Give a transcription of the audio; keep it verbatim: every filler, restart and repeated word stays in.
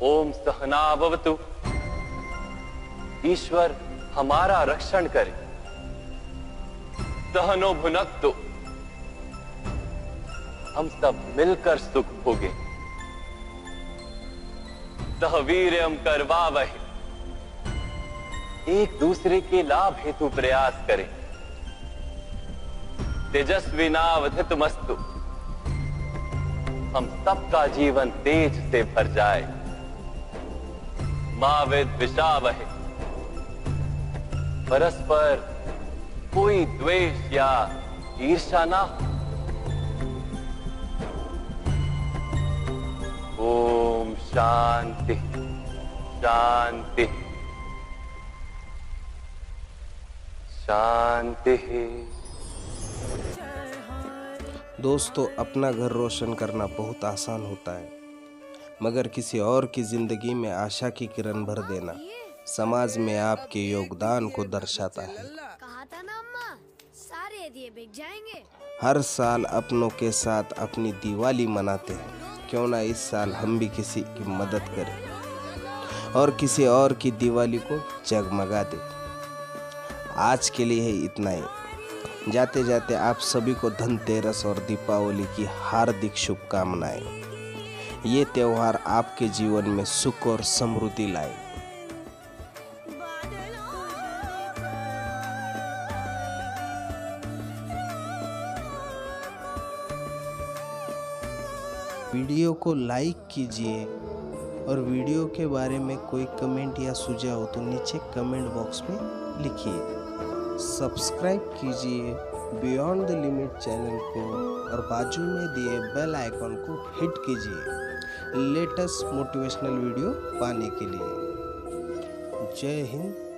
ओम सहना भवतु। ईश्वर हमारा रक्षण करे। सहनो भुनक्तु। हम सब मिलकर सुख भोगे। सहवीर्यम करवावहे। एक दूसरे के लाभ हेतु प्रयास करें। तेजस्विनावधितमस्तु। हम सबका जीवन तेज से भर जाए। मा विद्विषावहे। परस्पर कोई द्वेष या ईर्ष्या ना हो। ओम शांति शांति शांति। दोस्तों, अपना घर रोशन करना बहुत आसान होता है, मगर किसी और की जिंदगी में आशा की किरण भर देना समाज में आपके योगदान को दर्शाता है। कहा था ना अम्मा, सारे दिए बिक जाएंगे। हर साल अपनों के साथ अपनी दिवाली मनाते हैं, क्यों ना इस साल हम भी किसी की मदद करें और किसी और की दिवाली को जगमगा दें। आज के लिए है इतना ही। जाते जाते आप सभी को धनतेरस और दीपावली की हार्दिक शुभकामनाएं। ये त्योहार आपके जीवन में सुख और समृद्धि लाए। वीडियो को लाइक कीजिए और वीडियो के बारे में कोई कमेंट या सुझाव हो तो नीचे कमेंट बॉक्स में लिखिए। सब्सक्राइब कीजिए बियॉन्ड द लिमिट चैनल को और बाजू में दिए बेल आइकॉन को हिट कीजिए लेटेस्ट मोटिवेशनल वीडियो पाने के लिए। जय हिंद,